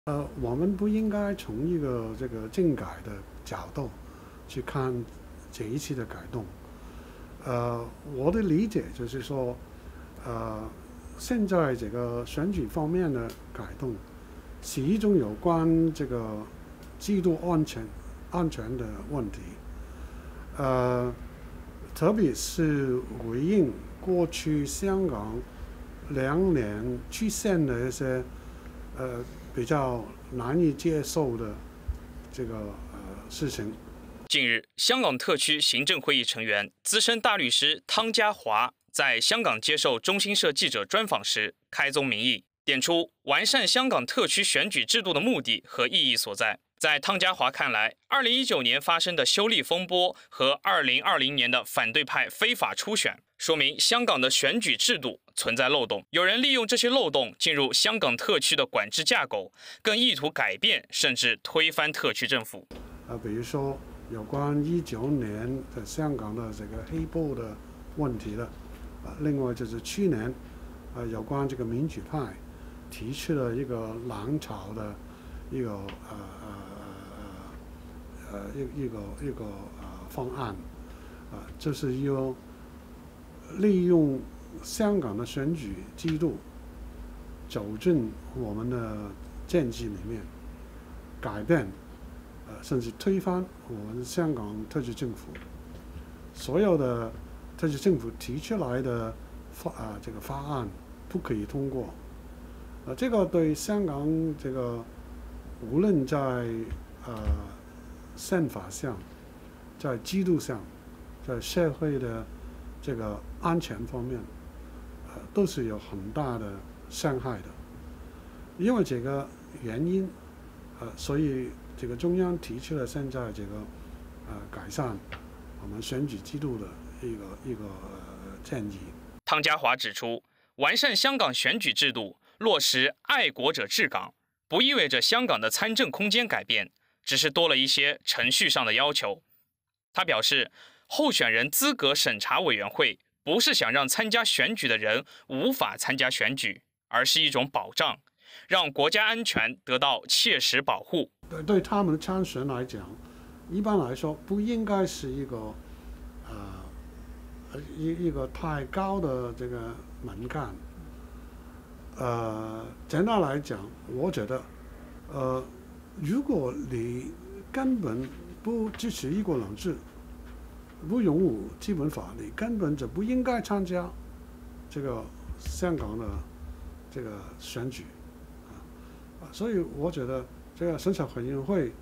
我们不应该从一个这个政改的角度去看这一次的改动。我的理解就是说，呃，现在这个选举方面的改动是一种有关这个制度安全的问题。特别是回应过去香港2年出现的一些比较难以接受的这个事情。 近日，香港特区行政会议成员、资深大律师汤家骅在香港接受中新社记者专访时开宗明义，点出完善香港特区选举制度的目的和意义所在。在汤家骅看来，2019年发生的修例风波和2020年的反对派非法初选，说明香港的选举制度存在漏洞。有人利用这些漏洞进入香港特区的管制架构，更意图改变甚至推翻特区政府。 比如说有关19年的香港的这个黑暴的问题了，另外就是去年有关这个民主派提出了一个蓝潮的一个方案，就是要利用香港的选举制度走进我们的政治里面，改变甚至推翻我们香港特区政府。所有的特区政府提出来的这个法案不可以通过。这个对香港这个无论在宪法上、在制度上、在社会的这个安全方面，都是有很大的伤害的。因为这个原因，所以这个中央提出了现在这个改善我们选举制度的一个建议。 汤家骅指出，完善香港选举制度，落实爱国者治港，不意味着香港的参政空间改变，只是多了一些程序上的要求。他表示，候选人资格审查委员会不是想让参加选举的人无法参加选举，而是一种保障，让国家安全得到切实保护。 对他们的参选来讲，一般来说不应该是一个太高的这个门槛。简单来讲，我觉得，如果你根本不支持一国两制，不拥护基本法，你根本就不应该参加这个香港的这个选举。所以我觉得这个审查委员会，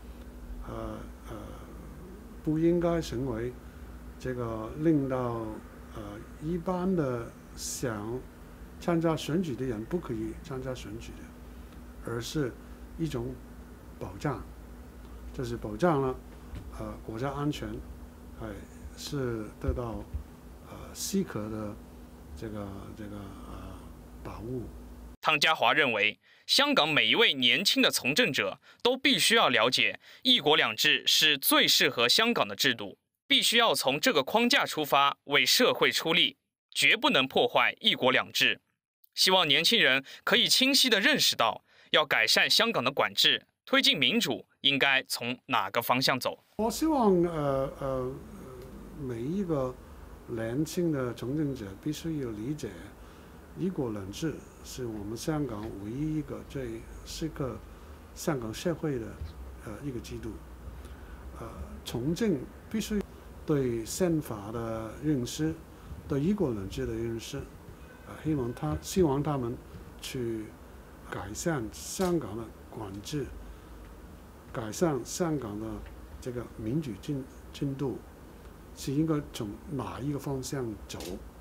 不应该成为这个令到一般的想参加选举的人不可以参加选举的，而是一种保障，就是保障了国家安全，是得到许可的这个保护。 汤家骅认为，香港每一位年轻的从政者都必须要了解，一国两制是最适合香港的制度，必须要从这个框架出发，为社会出力，绝不能破坏一国两制。希望年轻人可以清晰地认识到，要改善香港的管制，推进民主，应该从哪个方向走。 我希望每一个年轻的从政者必须要理解，一国两制是我们香港唯一一个最适合香港社会的一个制度。从政必须对宪法的认识，对一国两制的认识，希望他们去改善香港的管制，改善香港的这个民主进度，是应该从哪一个方向走？